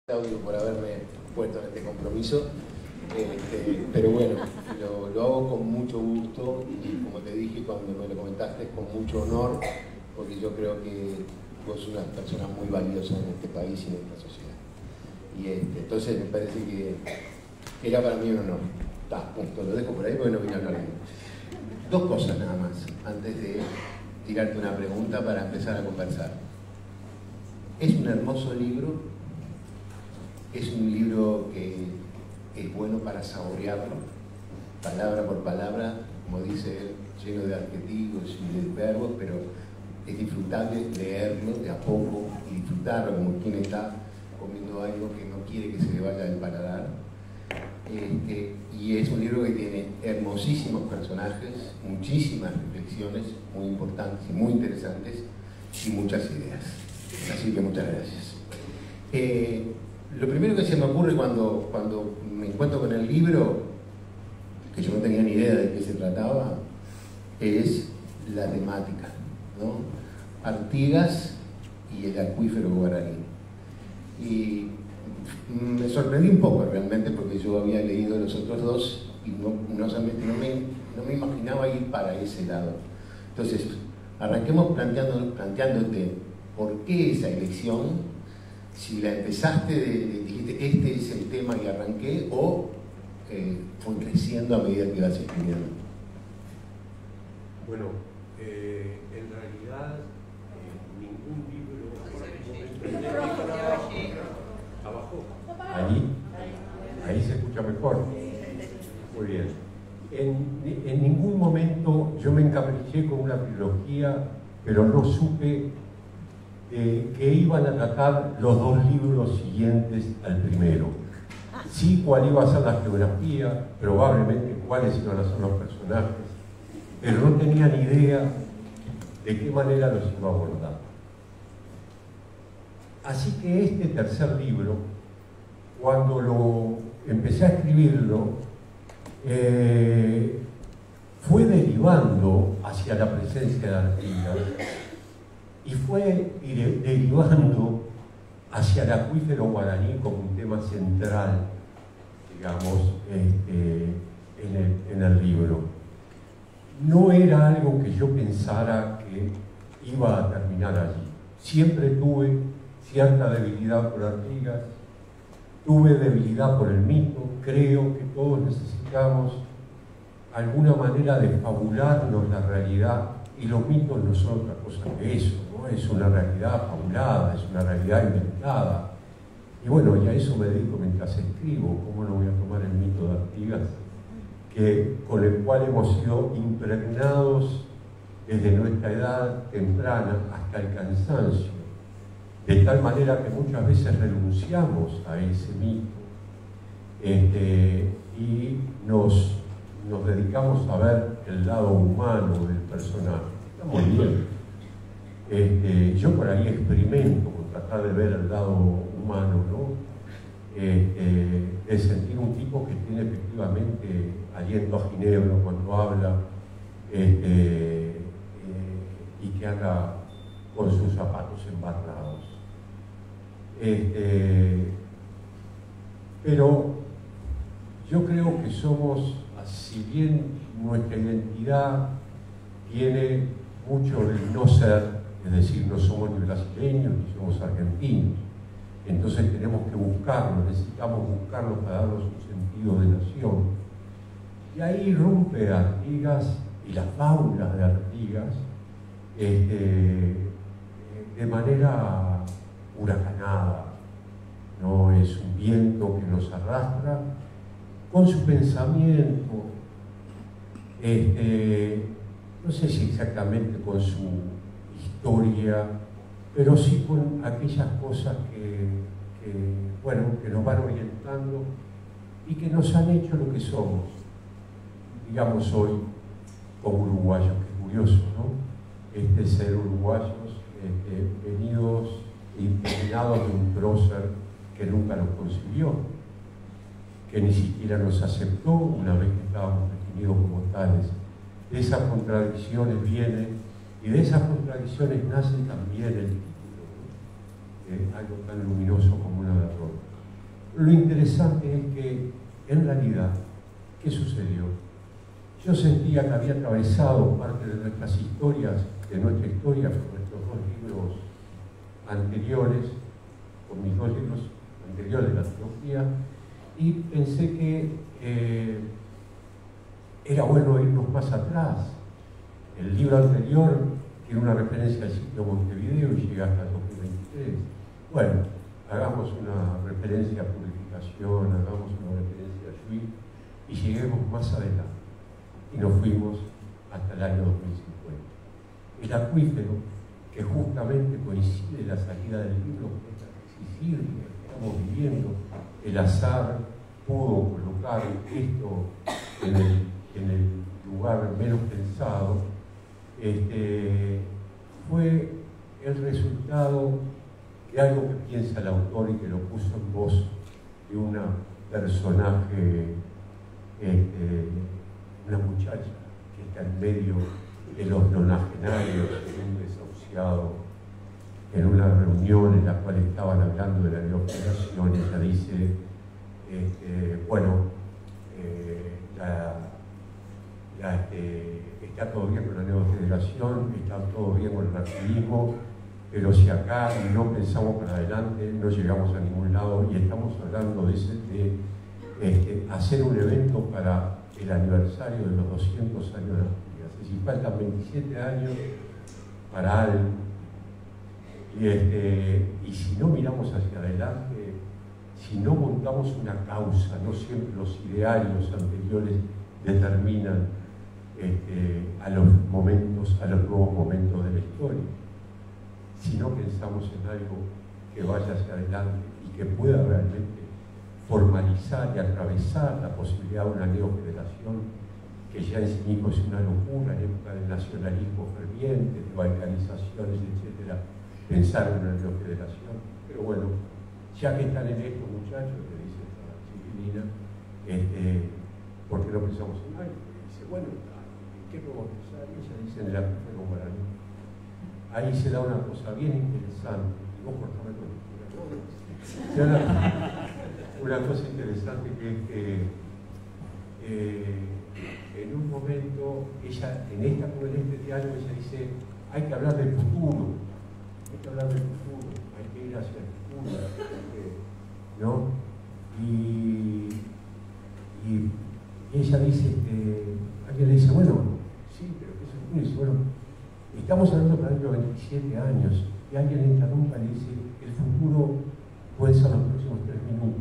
Claudio, por haberme puesto en este compromiso, pero bueno, lo hago con mucho gusto y como te dije cuando me lo comentaste, con mucho honor, porque yo creo que vos sos una persona muy valiosa en este país y en esta sociedad. Y entonces me parece que era para mí un honor. Punto, lo dejo por ahí porque no vine a hablar bien. Dos cosas nada más, antes de tirarte una pregunta para empezar a conversar. Es un hermoso libro. Es un libro que es bueno para saborearlo, palabra por palabra, como dice él, lleno de adjetivos y de verbos, pero es disfrutable leerlo de a poco y disfrutarlo como quien está comiendo algo que no quiere que se le vaya del paladar. Y es un libro que tiene hermosísimos personajes, muchísimas reflexiones muy importantes y muy interesantes y muchas ideas. Así que muchas gracias. Lo primero que se me ocurre cuando me encuentro con el libro, que yo no tenía ni idea de qué se trataba, es la temática, ¿no? Artigas y el acuífero guaraní. Y me sorprendí un poco realmente porque yo había leído los otros dos y no me imaginaba ir para ese lado. Entonces, arranquemos planteándote por qué esa elección. Si la empezaste, dijiste, este es el tema y arranqué, o fue creciendo a medida que ibas escribiendo. Bueno, en realidad ningún libro... ¿Abajo? Ahí se escucha mejor. Muy bien. En ningún momento yo me encapriché con una trilogía, pero no supe que iban a tratar los dos libros siguientes al primero. Sí, cuál iba a ser la geografía, probablemente cuáles iban a ser los personajes, pero no tenía ni idea de qué manera los iba a abordar. Así que este tercer libro, cuando lo empecé a escribirlo, fue derivando hacia la presencia de Artigas y fue derivando hacia el acuífero guaraní como un tema central, digamos, en el libro. No era algo que yo pensara que iba a terminar allí. Siempre tuve cierta debilidad por Artigas, tuve debilidad por el mito. Creo que todos necesitamos alguna manera de fabularnos la realidad, y los mitos no son otra cosa que eso, ¿no? Es una realidad fabulada, es una realidad inventada. Y bueno, y a eso me dedico mientras escribo. ¿Cómo no voy a tomar el mito de Artigas, con el cual hemos sido impregnados desde nuestra edad temprana hasta el cansancio? De tal manera que muchas veces renunciamos a ese mito y nos dedicamos a ver el lado humano del personaje. Está muy bien. Yo por ahí experimento con tratar de ver el lado humano, ¿no? De sentir un tipo que tiene efectivamente aliento a ginebra cuando habla, y que anda con sus zapatos embarrados. Pero yo creo que somos, si bien nuestra identidad tiene mucho del no ser, es decir, no somos ni brasileños ni somos argentinos, entonces tenemos que buscarlo, necesitamos buscarlo para darnos un sentido de nación. Y ahí irrumpe Artigas y las fábulas de Artigas de manera huracanada, ¿no? Es un viento que nos arrastra con su pensamiento, no sé si exactamente con su historia, pero sí con aquellas cosas que nos van orientando y que nos han hecho lo que somos, digamos hoy, como uruguayos. Que es curioso, ¿no? Ser uruguayos, venidos e impregnados de un prócer que nunca nos concibió, que ni siquiera nos aceptó una vez que estábamos definidos como tales. De esas contradicciones vienen, y de esas contradicciones nace también el título, ¿no? Algo tan luminoso como una derrota. Lo interesante es que, en realidad, ¿qué sucedió? Yo sentía que había atravesado parte de nuestras historias, de nuestra historia, con nuestros dos libros anteriores, con mis dos libros anteriores de la trilogía, y pensé que era bueno irnos más atrás. El libro anterior tiene una referencia al sitio Montevideo y llega hasta el 2023. Bueno, hagamos una referencia a purificación, hagamos una referencia a Lluís y lleguemos más adelante. Y nos fuimos hasta el año 2050. El acuífero, que justamente coincide la salida del libro con esta crisis hídrica que estamos viviendo, el azar pudo colocar esto en el lugar menos pensado, fue el resultado de algo que piensa el autor y que lo puso en voz de una personaje, una muchacha que está en medio de los nonagenarios, en un desahuciado, en una reunión en la cual estaban hablando de la neofederación. Ella dice, está todo bien con la neofederación, está todo bien con el activismo, pero si acá no pensamos para adelante, no llegamos a ningún lado, y estamos hablando de hacer un evento para el aniversario de los 200 años de Asturias. Es decir, faltan 27 años para algo, y si no miramos hacia adelante, si no montamos una causa, no siempre los idearios anteriores determinan a los nuevos momentos de la historia. Si no pensamos en algo que vaya hacia adelante y que pueda realmente formalizar y atravesar la posibilidad de una neofederación, que ya en sí mismo es una locura en época del nacionalismo ferviente, de balcanizaciones, etc., pensar en una neofederación. Pero bueno, ya que están en esto, muchachos, que dice esta chiquilina, ¿por qué no pensamos en algo? Y dice, bueno, ¿en qué podemos pensar? Y ella dice, en el acuífero guaraní. Ahí se da una cosa bien interesante, y vos cortame con una cosa interesante, que es que en un momento, ella, en este diálogo, ella dice, hay que hablar del futuro, hay que hablar del futuro, hay que ir hacia el futuro, ¿no? Y ella dice, alguien le dice, bueno, sí, pero ¿qué es el futuro? Y dice, bueno, estamos hablando para dentro de 27 años, y alguien le interrumpa y le dice, el futuro puede ser los próximos 3 minutos.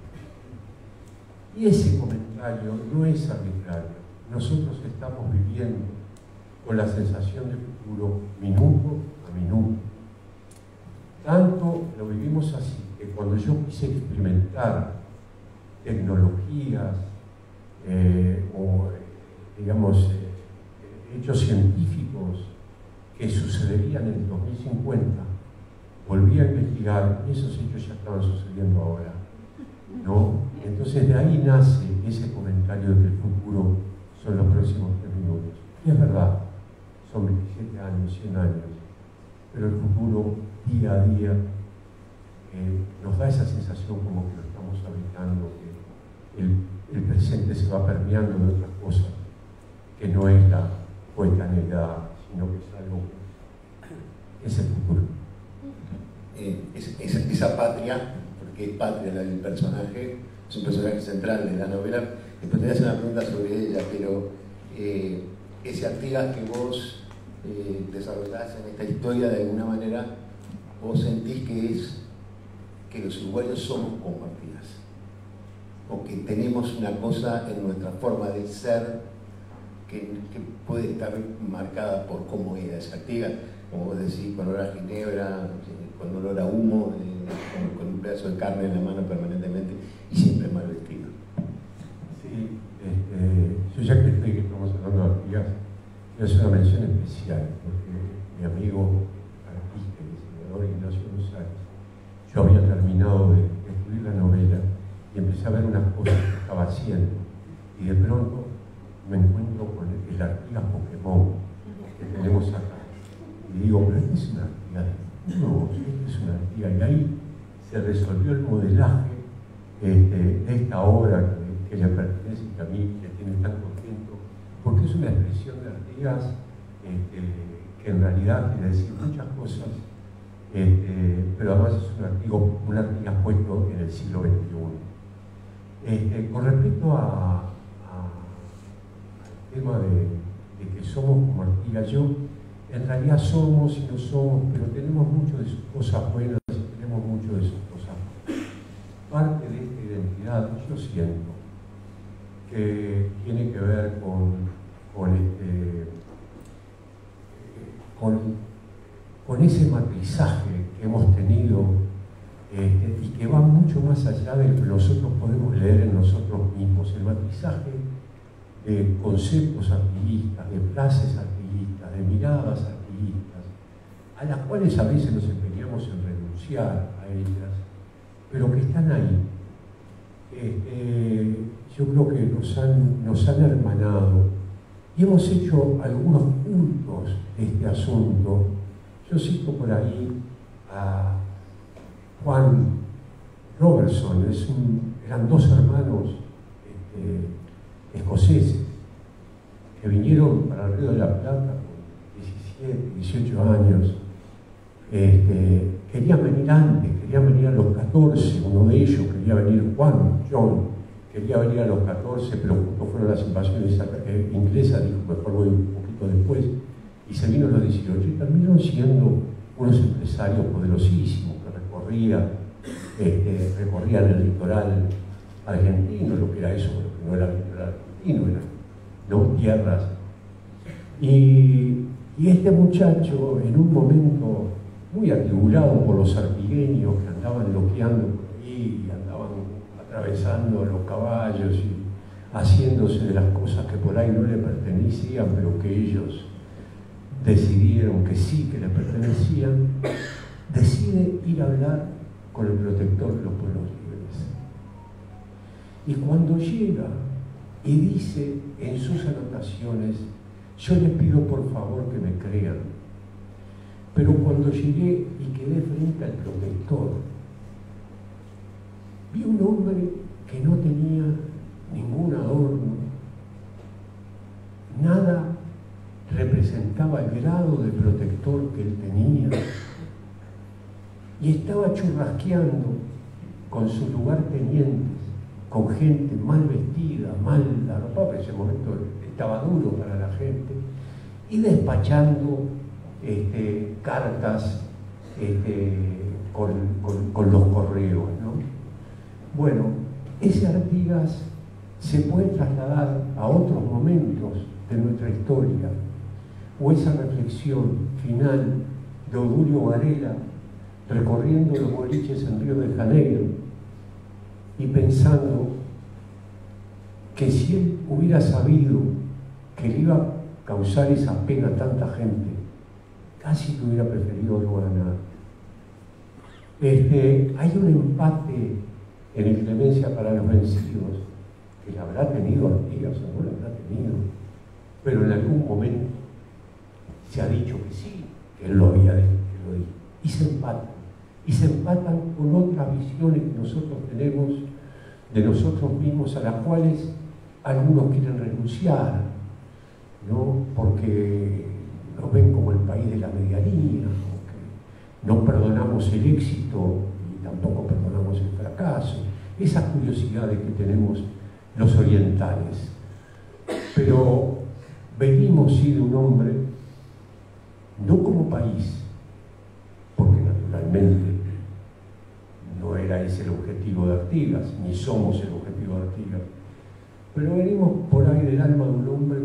Y ese comentario no es arbitrario. Nosotros estamos viviendo con la sensación de futuro minuto a minuto. Tanto lo vivimos así, que cuando yo quise experimentar tecnologías o, digamos, hechos científicos que sucederían en el 2050, volví a investigar, esos hechos ya estaban sucediendo ahora, ¿no? Entonces de ahí nace ese comentario de que el futuro son los próximos 3 minutos. Y es verdad, son 27 años, 100 años, pero el futuro día a día nos da esa sensación como que lo estamos habitando, que el presente se va permeando de otras cosas, que no es la coetaneidad, sino que es algo que es el futuro. Esa patria, porque es patria la del personaje, es un personaje central de la novela. Después te voy a hacer una pregunta sobre ella, pero ese Artigas que vos desarrollás en esta historia, de alguna manera, vos sentís que los uruguayos somos como Artigas, o que tenemos una cosa en nuestra forma de ser que puede estar marcada por cómo era esa Artigas, como vos decís, con olor a ginebra, con olor a humo, con un pedazo de carne en la mano permanentemente y siempre mal vestido. Sí, yo ya que estamos hablando de Artigas, quiero hacer una mención especial, porque mi amigo artista y diseñador Ignacio González, yo había terminado de escribir la novela y empecé a ver unas cosas que estaba haciendo, y de pronto me encuentro con el Artigas Pokémon que tenemos acá. Y digo, pero este es una Artigas, no, este es una Artigas. Y ahí se resolvió el modelaje de esta obra que le pertenece y que a mí me tiene tan contento, porque es una expresión de Artigas que en realidad quiere decir muchas cosas, pero además es un Artigas puesto en el siglo XXI. Con respecto al tema de que somos como Artigas, yo en realidad somos y no somos, pero tenemos mucho de sus cosas buenas y tenemos mucho de sus cosas malas. Parte de esta identidad, yo siento, que tiene que ver con ese matrizaje que hemos tenido y que va mucho más allá de lo que nosotros podemos leer en nosotros mismos. El matrizaje de conceptos artiguistas, de frases artiguistas, de miradas artiguistas, a las cuales a veces nos empeñamos en renunciar a ellas, pero que están ahí. Yo creo que nos han hermanado y hemos hecho algunos cultos de este asunto. Yo cito por ahí a Juan Robertson, eran dos hermanos escoceses que vinieron para el Río de la Plata con 17, 18 años. Querían venir antes, querían venir a los 14, uno de ellos quería venir, John, quería venir a los 14, pero justo fueron las invasiones inglesas, dijo, mejor voy un poquito después, y se vino a los 18, y terminaron siendo unos empresarios poderosísimos que recorrían el litoral argentino, lo que era eso, lo que no era el litoral argentino, eran tierras. Y este muchacho, en un momento muy atribulado por los artigueños que andaban loqueando por ahí y andaban atravesando los caballos y haciéndose de las cosas que por ahí no le pertenecían, pero que ellos decidieron que sí, que le pertenecían, decide ir a hablar con el protector de los pueblos libres. Y cuando llega y dice en sus anotaciones, yo les pido por favor que me crean, pero cuando llegué y quedé frente al protector, vi un hombre que no tenía ningún adorno, nada representaba el grado de protector que él tenía, y estaba churrasqueando con sus lugartenientes, con gente mal vestida, mal arropada, en ese momento estaba duro para la gente, y despachando cartas con los correos, ¿no? Bueno, ese Artigas se puede trasladar a otros momentos de nuestra historia, o esa reflexión final de Obdulio Varela recorriendo los boliches en Río de Janeiro y pensando que si él hubiera sabido que le iba a causar esa pena a tanta gente, casi que hubiera preferido no ganar. Hay un empate en el Clemencia para los vencidos, que la habrá tenido Artigas o no la habrá tenido, pero en algún momento se ha dicho que sí, que él lo había dicho, y se empatan con otras visiones que nosotros tenemos de nosotros mismos, a las cuales algunos quieren renunciar, ¿no? Porque nos ven como el país de la medianía, porque no perdonamos el éxito y tampoco perdonamos el fracaso, esas curiosidades que tenemos los orientales. Pero venimos sí de un hombre, no como país, porque naturalmente no era ese el objetivo de Artigas, ni somos el objetivo de Artigas, pero venimos por ahí del alma de un hombre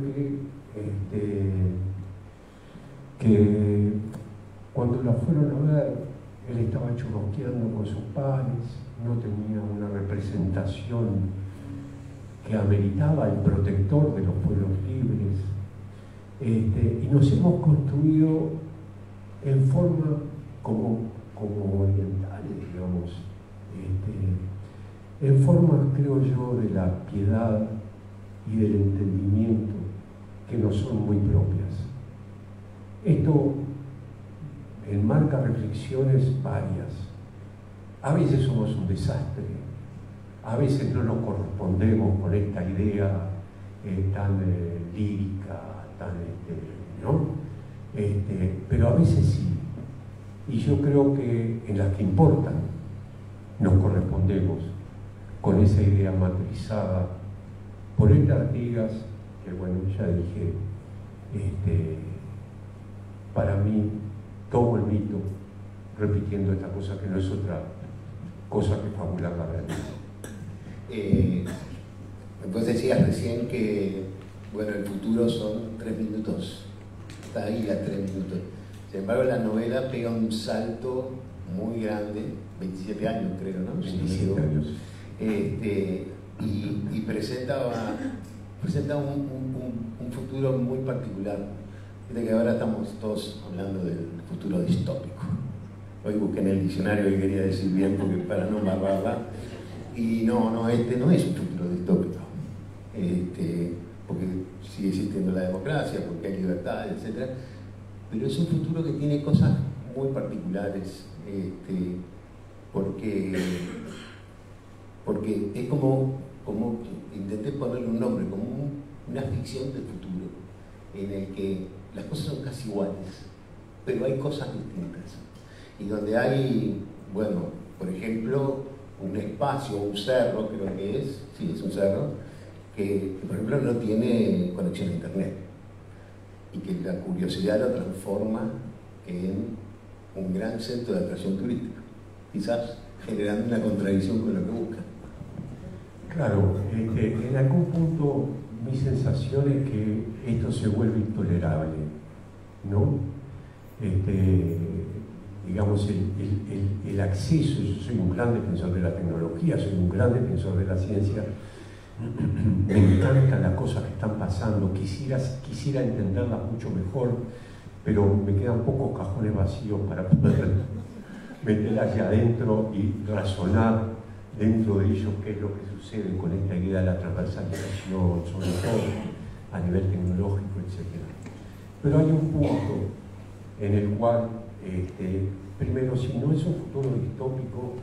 que cuando la fueron a ver, él estaba churrosqueando con sus pares, no tenía una representación que ameritaba el protector de los pueblos libres, y nos hemos construido en forma como orientales, digamos, en forma, creo yo, de la piedad y del entendimiento que nos son muy propias. Esto enmarca reflexiones varias. A veces somos un desastre, a veces no nos correspondemos con esta idea tan lírica, tan, ¿no? Pero a veces sí. Y yo creo que en las que importan nos correspondemos con esa idea matrizada por Esta Artigas, que bueno, ya dije, para mí tomo el mito repitiendo esta cosa que no es otra cosa que fabular la realidad. Vos decías recién que, bueno, el futuro son 3 minutos, está ahí las 3 minutos. Sin embargo, la novela pega un salto muy grande, 27 años creo, ¿no? 27 años. Y presenta un futuro muy particular. Fíjate que ahora estamos todos hablando del futuro distópico. Hoy busqué en el diccionario que quería decir bien porque para no embarrarla. Y no, este no es un futuro distópico. Porque sigue existiendo la democracia, porque hay libertad, etc. Pero es un futuro que tiene cosas muy particulares, porque es como intenté ponerle un nombre, como una ficción del futuro, en el que las cosas son casi iguales, pero hay cosas distintas. Y donde hay, bueno, por ejemplo, un espacio, un cerro, creo que es, sí, es un cerro, que por ejemplo no tiene conexión a internet y que la curiosidad lo transforma en un gran centro de atracción turística, quizás generando una contradicción con lo que busca. Claro, en algún punto mi sensación es que esto se vuelve intolerable, ¿no? Digamos, el acceso, yo soy un gran defensor de la tecnología, soy un gran defensor de la ciencia, me encantan las cosas que están pasando, quisiera entenderlas mucho mejor, pero me quedan pocos cajones vacíos para poder meterlas allá adentro y razonar dentro de ellos qué es lo que sucede con esta idea de la transversalización, sobre todo a nivel tecnológico, etc. Pero hay un punto en el cual, primero, si no es un futuro distópico,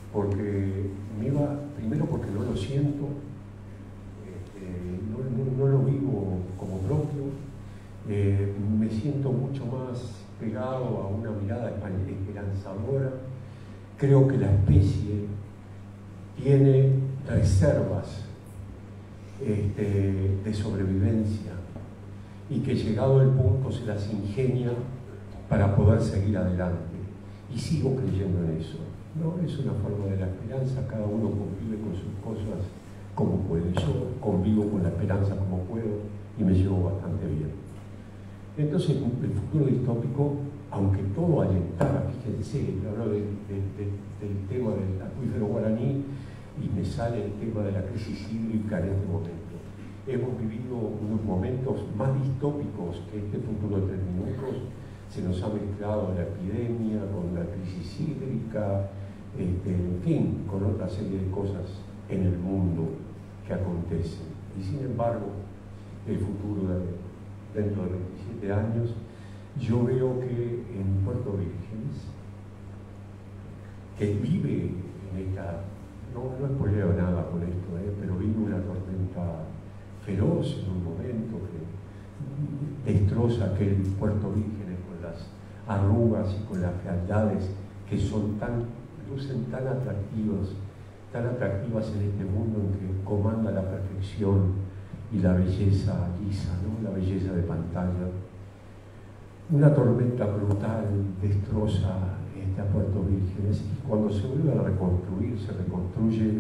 primero porque no lo siento, no lo vivo como propio, me siento mucho más pegado a una mirada esperanzadora. Creo que la especie tiene reservas de sobrevivencia y que llegado el punto se las ingenia para poder seguir adelante. Y sigo creyendo en eso. No es una forma de la esperanza, cada uno convive con sus cosas como puede. Yo convivo con la esperanza como puedo y me llevo bastante bien. Entonces, el futuro distópico, aunque todo alentara, fíjense, hablo del tema del acuífero guaraní y me sale el tema de la crisis hídrica en este momento. Hemos vivido unos momentos más distópicos que este futuro de 3 minutos. Se nos ha mezclado la epidemia con la crisis hídrica, en fin, con otra serie de cosas en el mundo que acontecen. Y sin embargo, el futuro dentro de 27 años, yo veo que en Puerto Vírgenes, que vive en esta, no spoileo nada con esto, pero vive una tormenta feroz en un momento que destroza aquel Puerto Vírgenes con las arrugas y con las fealdades que lucen tan atractivas en este mundo en que comanda la perfección y la belleza lisa, ¿no? La belleza de pantalla. Una tormenta brutal destroza a Puerto Vírgenes y cuando se vuelve a reconstruir, se reconstruye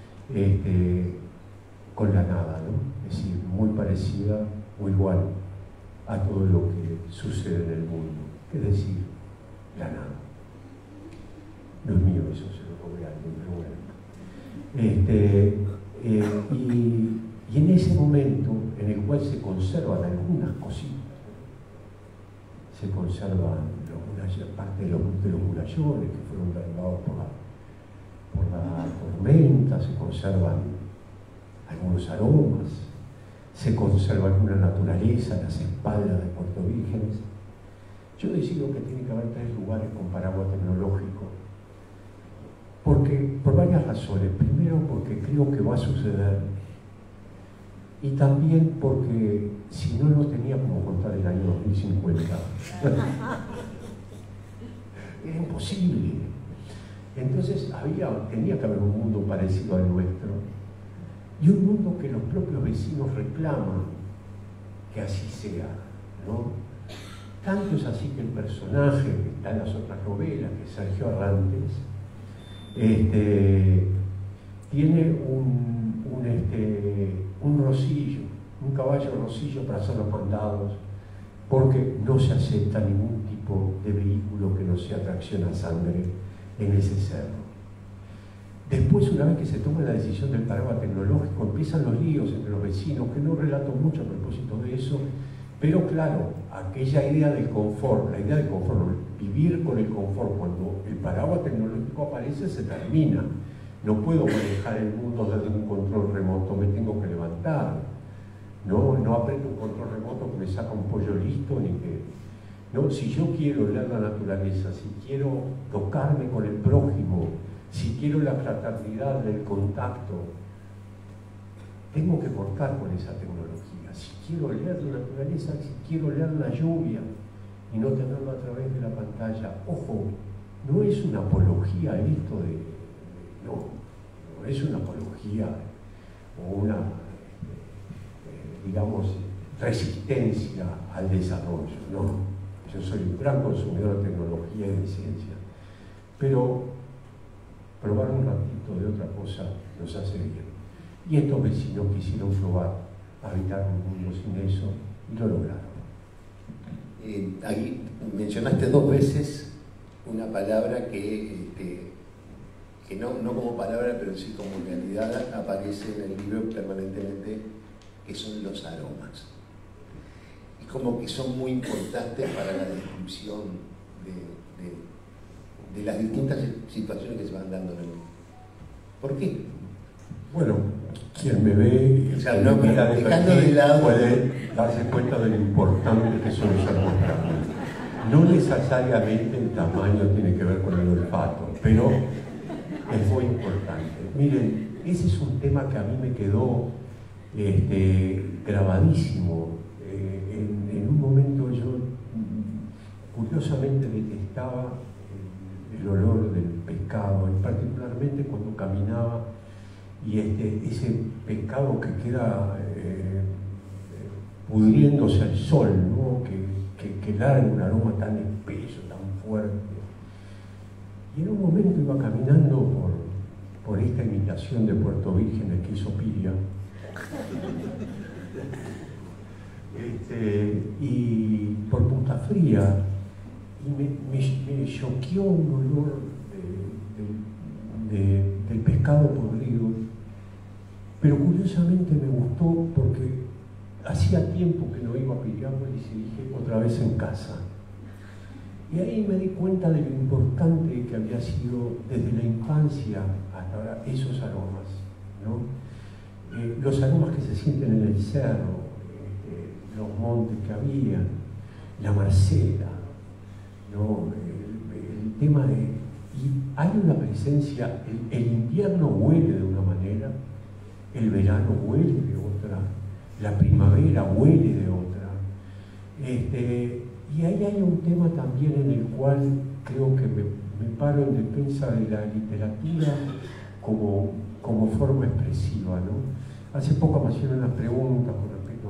con la nada, ¿no? Es decir, muy parecida o igual a todo lo que sucede en el mundo, es decir, la nada. No es mío eso, se lo cobré a alguien, pero bueno. Y en ese momento en el cual se conservan algunas cositas, se conservan parte de los murallones que fueron derribados por la tormenta, se conservan algunos aromas, se conserva alguna naturaleza en las espaldas de Puerto Vírgenes. Yo decido que tiene que haber 3 lugares con paraguas tecnológico, por varias razones. Primero, porque creo creo que va a suceder. Y también porque si no, no tenía como contar el año 2050. Era imposible. Entonces tenía que haber un mundo parecido al nuestro. Y un mundo que los propios vecinos reclaman que así sea, ¿no? Tanto es así que el personaje que está en las otras novelas, que es Sergio Arrantes, tiene un rosillo, un caballo rosillo para hacer los mandados, porque no se acepta ningún tipo de vehículo que no sea tracción a sangre en ese cerro. Después, una vez que se toma la decisión del paraguas tecnológico, empiezan los líos entre los vecinos, que no relato mucho a propósito de eso, pero claro, aquella idea del confort, la idea del confort, vivir con el confort, cuando el paraguas tecnológico aparece, se termina. No puedo manejar el mundo desde un control remoto, me tengo que levantar. No aprendo un control remoto que me saca un pollo listo, ni que... No, si yo quiero leer la naturaleza, si quiero tocarme con el prójimo, si quiero la fraternidad del contacto, tengo que cortar con esa tecnología. Si quiero leer la naturaleza, si quiero leer la lluvia y no tenerlo a través de la pantalla, ojo, no es una apología esto no es una apología o una, digamos, resistencia al desarrollo, no. Yo soy un gran consumidor de tecnología y de ciencia, pero probar un ratito de otra cosa nos hace bien. Y estos vecinos quisieron probar habitar un mundo sin eso y lo lograron. Ahí mencionaste 2 veces una palabra que no como palabra, pero sí como realidad aparece en el libro permanentemente, que son los aromas. Y como que son muy importantes para la descripción de las distintas situaciones que se van dando en el mundo. ¿Por qué? Bueno, quien me ve, o sea, no, mira de lado, puede darse cuenta de lo importante que son los aromas para mí. No necesariamente el tamaño tiene que ver con el olfato, pero es muy importante. Miren, ese es un tema que a mí me quedó grabadísimo. En un momento yo curiosamente detestaba el olor del pescado, y particularmente cuando caminaba y ese pescado que queda pudriéndose al sol, ¿no? que larga un aroma tan espeso, tan fuerte. Y en un momento iba caminando por esta imitación de Puerto Virgen de queso Piria, y por Punta Fría, y me choqueó un olor del pescado podrido, pero curiosamente me gustó porque hacía tiempo que no iba a Piriápolis y dije, otra vez en casa. Y ahí me di cuenta de lo importante que había sido desde la infancia hasta ahora esos aromas, ¿no? Los aromas que se sienten en el cerro, los montes que había, la marcela, ¿no? El tema de... Y hay una presencia, el invierno huele de una manera, el verano huele de otra, la primavera huele de otra. Y ahí hay un tema también en el cual creo que me paro en defensa de la literatura como forma expresiva, ¿no? Hace poco me hicieron unas preguntas con respecto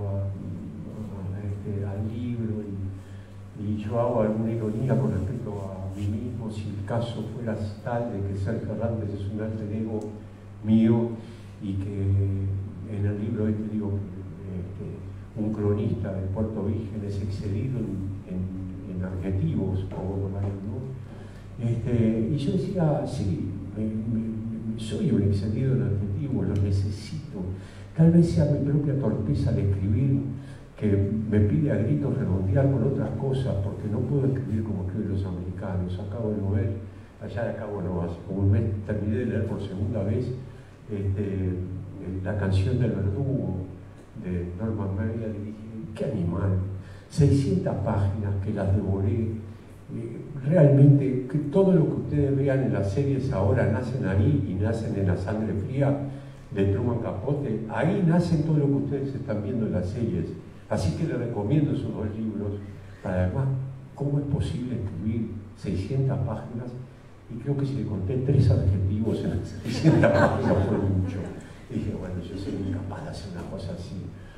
al libro y yo hago alguna ironía con respecto a mí mismo, si el caso fuera tal de que Sergio Arrantes es un alter ego mío y que en el libro digo un cronista de Puerto Virgen es excedido en adjetivos, ¿no? Y yo decía, sí, soy un excedido en adjetivos, los necesito. Tal vez sea mi propia torpeza al escribir que me pide a gritos redondear con otras cosas, porque no puedo escribir como escriben los americanos. Acabo de ver, allá de acabo no, hace como un mes terminé de leer por segunda vez la canción del verdugo de Norman Mailer y dije, qué animal, 600 páginas que las devoré. Realmente, que todo lo que ustedes vean en las series ahora nacen ahí y nacen en La Sangre Fría, de Truman Capote, ahí nacen todo lo que ustedes están viendo en las series. Así que les recomiendo esos dos libros. Además, ¿cómo es posible escribir 600 páginas? Y creo que si le conté 3 adjetivos en las 600 páginas fue mucho. Y dije, bueno, yo soy incapaz de hacer una cosa así.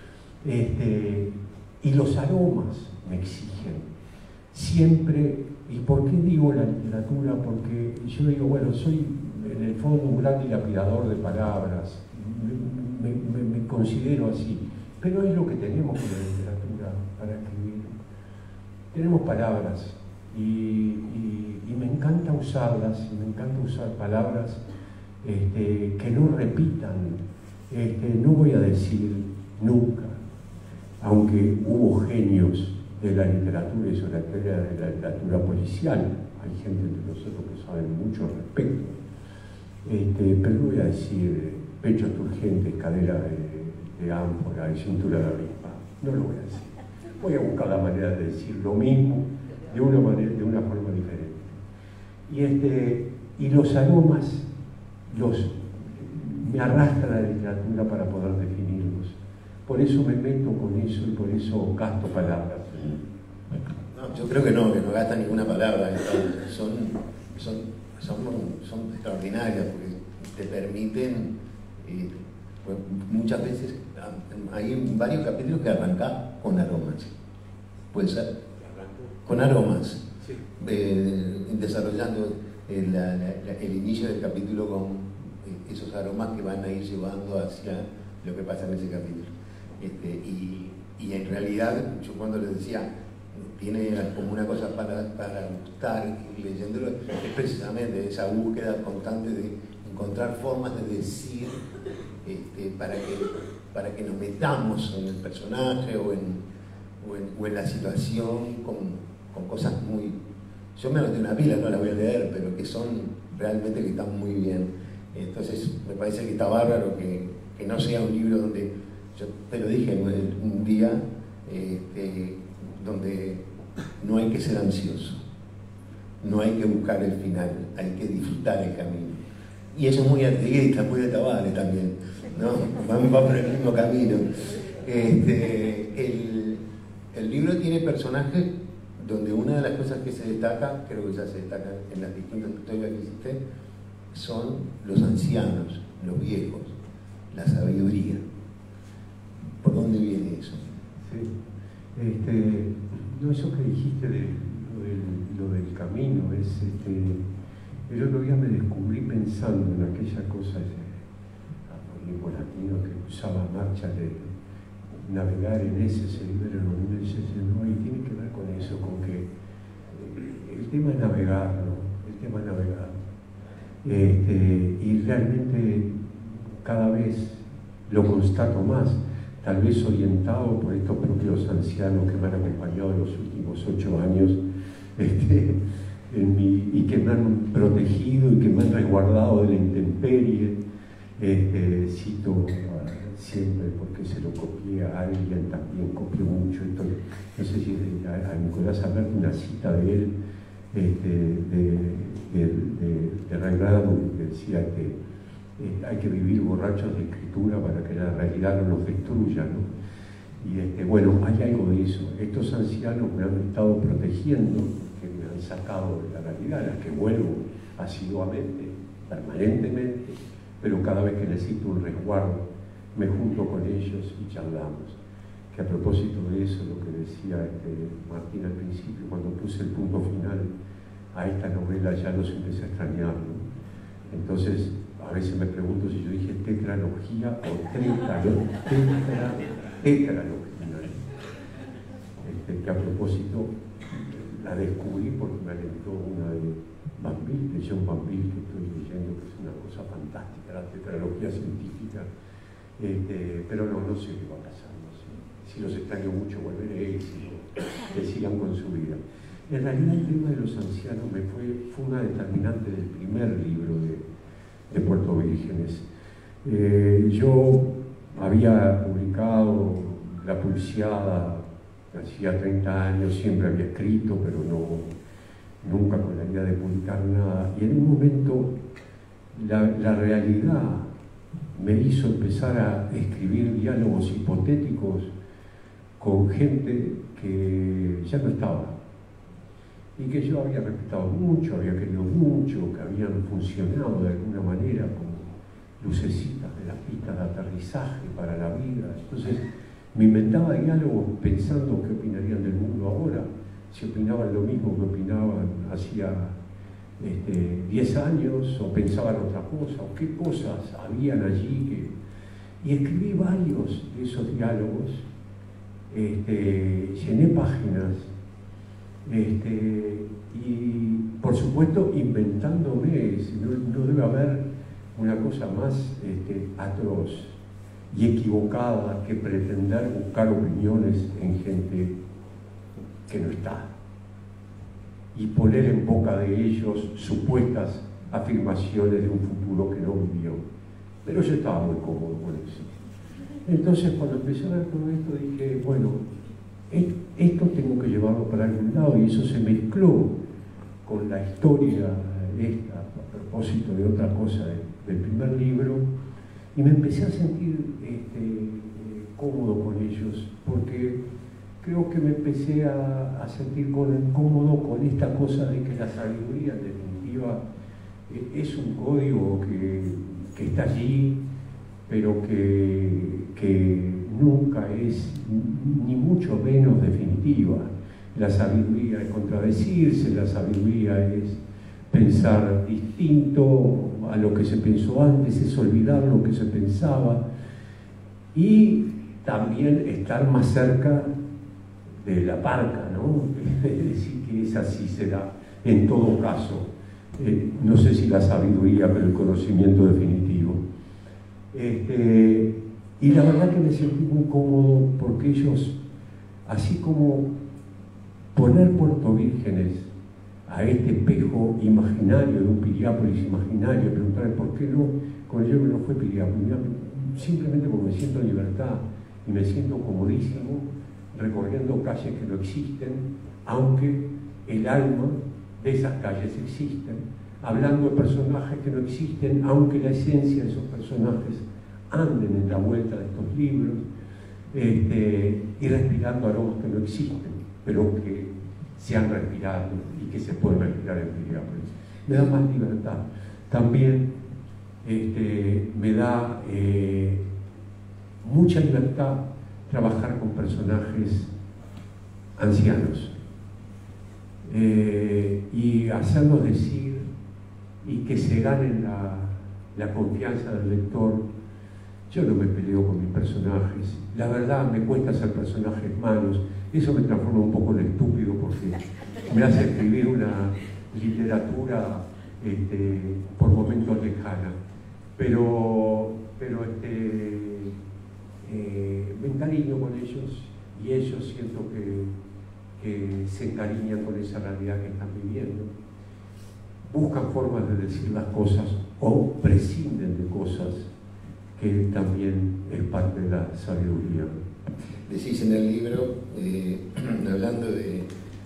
Y los aromas me exigen. Siempre, ¿y por qué digo la literatura? Porque yo digo, bueno, soy en el fondo un gran dilapidador de palabras, me considero así, pero es lo que tenemos con la literatura para escribir. Tenemos palabras y me encanta usarlas, y me encanta usar palabras que no repitan. No voy a decir nunca, aunque hubo genios de la literatura y sobre todo de la literatura policial, hay gente entre nosotros que saben mucho al respecto, pero no voy a decir pechos turgentes, cadera de ánfora y cintura de avispa, no lo voy a decir. Voy a buscar la manera de decir lo mismo de una forma diferente. Y los aromas me arrastra la literatura para poder definirlos. Por eso me meto con eso y por eso gasto palabras. No, yo creo que no gasta ninguna palabra. Son extraordinarias porque te permiten, pues muchas veces hay varios capítulos que arrancan con aromas. ¿Puede ser? Con aromas. Sí. Desarrollando el inicio del capítulo con esos aromas que van a ir llevando hacia lo que pasa en ese capítulo. Y en realidad, yo cuando les decía, tiene como una cosa para gustar, leyéndolo, es precisamente esa búsqueda constante de encontrar formas de decir para que nos metamos en el personaje o en la situación con cosas muy... Yo me anoté una pila, no la voy a leer, pero que son realmente que están muy bien. Entonces me parece que está bárbaro que no sea un libro donde, yo te lo dije un día, donde no hay que ser ansioso, no hay que buscar el final, hay que disfrutar el camino. Y eso es muy artiguista, muy de Tabárez también, ¿no? Va por el mismo camino. El libro tiene personajes donde una de las cosas que se destaca, creo que ya se destaca en las distintas historias que hiciste, son los ancianos, los viejos, la sabiduría. ¿Por dónde viene eso? Sí. No, eso que dijiste de lo del camino, el otro día me descubrí pensando en aquella cosa de apólipo latino que usaba marcha de navegar en ese, se libera en los meses, ¿no? Y tiene que ver con eso, con que el tema es navegar, ¿no? El tema es navegar. Y realmente cada vez lo constato más, tal vez orientado por estos propios ancianos que me han acompañado en los últimos 8 años, y que me han protegido y que me han resguardado de la intemperie. Cito siempre, porque se lo copié a alguien, también copié mucho, no sé si a Nicolás Alberto, una cita de él, de Ray Bradbury, que decía que hay que vivir borrachos de escritura para que la realidad no nos destruya, ¿no? Y bueno, hay algo de eso. Estos ancianos me han estado protegiendo, que me han sacado de la realidad, a la que vuelvo asiduamente, permanentemente, pero cada vez que necesito un resguardo, me junto con ellos y charlamos. Que a propósito de eso, lo que decía Martín al principio, cuando puse el punto final a esta novela, ya los empecé a extrañar, ¿no? Entonces, a veces me pregunto si yo dije tetralogía o tetralogía, que a propósito la descubrí porque me alentó una de Banville, de John Banville, que estoy leyendo, que es una cosa fantástica, la tetralogía científica, pero no sé qué va a pasar, no sé. Si los extraño mucho volveré, si que sigan con su vida. En realidad el tema de los ancianos fue una determinante del primer libro de Puerto Vírgenes. Yo había publicado La Pulseada hacía 30 años, siempre había escrito, pero nunca con la idea de publicar nada. Y en un momento la realidad me hizo empezar a escribir diálogos hipotéticos con gente que ya no estaba y que yo había respetado mucho, había querido mucho, que habían funcionado de alguna manera como lucecitas de las pistas de aterrizaje para la vida. Entonces me inventaba diálogos pensando qué opinarían del mundo ahora, si opinaban lo mismo que opinaban hacía 10 años, o pensaban otra cosa, o qué cosas habían allí. Y escribí varios de esos diálogos, llené páginas, y por supuesto inventándome, no debe haber una cosa más atroz y equivocada que pretender buscar opiniones en gente que no está y poner en boca de ellos supuestas afirmaciones de un futuro que no vivió. Pero yo estaba muy cómodo con eso. Entonces, cuando empecé a ver todo esto, dije, bueno, esto tengo que llevarlo para algún lado, y eso se mezcló con la historia esta, a propósito de otra cosa del primer libro, y me empecé a sentir cómodo con ellos, porque creo que me empecé a sentir cómodo con esta cosa de que la sabiduría, en definitiva, es un código que está allí, pero que nunca es ni mucho menos definitiva. La sabiduría es contradecirse, la sabiduría es pensar distinto a lo que se pensó antes, es olvidar lo que se pensaba y también estar más cerca de la parca, ¿no? Es decir, que esa sí será, en todo caso, no sé si la sabiduría, pero el conocimiento definitivo. Y la verdad que me sentí muy cómodo porque ellos, así como poner Puerto Vírgenes a este espejo imaginario de un Piriápolis imaginario, preguntarle por qué no, con ellos no fue Piriápolis, simplemente porque me siento en libertad y me siento comodísimo recorriendo calles que no existen, aunque el alma de esas calles existen, hablando de personajes que no existen, aunque la esencia de esos personajes anden en la vuelta de estos libros, y respirando aromas que no existen, pero que se han respirado y que se pueden respirar en Piriápolis. Me da más libertad. También me da mucha libertad trabajar con personajes ancianos y hacerlos decir y que se ganen la confianza del lector. Yo no me peleo con mis personajes, la verdad me cuesta hacer personajes malos, eso me transforma un poco en estúpido porque me hace escribir una literatura por momentos lejana, pero me encariño con ellos y ellos siento que se encariñan con esa realidad que están viviendo, buscan formas de decir las cosas o prescinden de cosas que también es parte de la sabiduría. Decís en el libro, hablando de